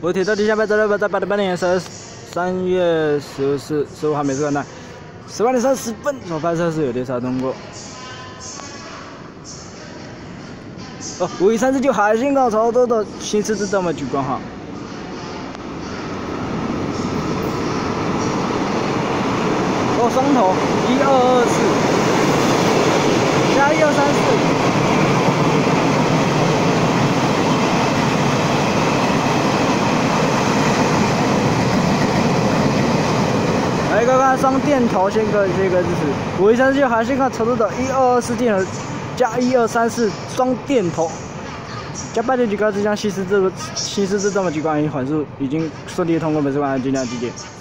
我铁到地下摆在8点3月15号美术馆的18点30分所发射是有猎杀通过。51349海信号操作的新狮子这么举光号。双头1224加1234。 来，看看双电头，先个这个就是51349海信号操作的1224电头加1234双电头，加8点举高，这将新狮子这么举光环数已经顺利通过美术馆的精量集结。